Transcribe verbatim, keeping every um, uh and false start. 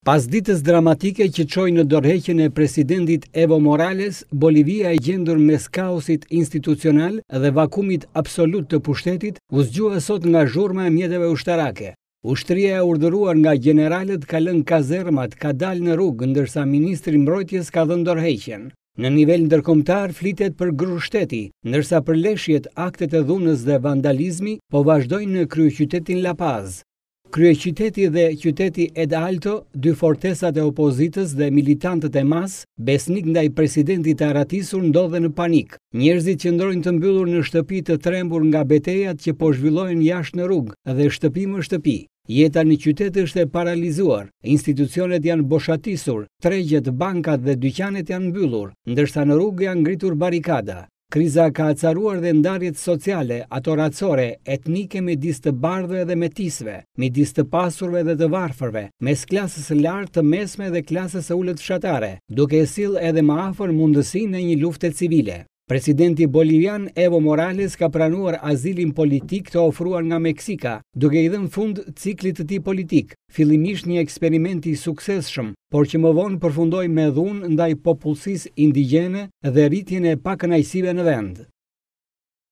Pas ditës dramatike që çoi në dorëheqjen e presidentit Evo Morales, Bolivia e gjendur mes kaosit institucional dhe vakumit absolut të pushtetit, u zgjua sot nga zhurma e mjeteve ushtarake. Ushtria e urdhëruar nga gjeneralët ka lënë kazermat, ka dalë në rrugë, ndërsa ministri i mbrojtjes ka dhënë dorëheqjen. Në nivel ndërkombëtar flitet për grushteti, ndërsa përleshjet, aktet e dhunës dhe vandalizmi po vazhdojnë në kryeqytetin La Paz. Kryeqyteti dhe qyteti Ed Alto, dy fortesat e opozitës dhe militantët e mas, besnik ndaj presidentit të arratisur, ndodhen në panik. Njerëzit qëndrojnë të mbyllur në shtëpi të trembur nga betejat që po zhvillohen jashtë në rrugë dhe shtëpi më shtëpi. Jeta në qytet është e paralizuar, institucionet janë boshatisur, tregjet, bankat dhe dyqanet janë mbyllur, ndërsa në rrugë janë ngritur barikada. Kriza ka acaruar dhe ndarjet sociale, ato racore, etnike midis të bardhëve dhe metisëve, midis të pasurve dhe të varfërve, mes klasës së lartë, të mesme dhe klasës së ulët fshatare, duke e sill edhe më afër mundësinë e një lufte civile. Presidenti bolivian Evo Morales ka pranuar azilin politik të ofruar nga Meksika, duke i dhënë fund ciklit të tij politik, fillimisht një eksperiment i suksesshëm, por që më vonë përfundoi me dhunë ndaj popullsisë indigjene dhe rritjen e pakënaqësive në vend.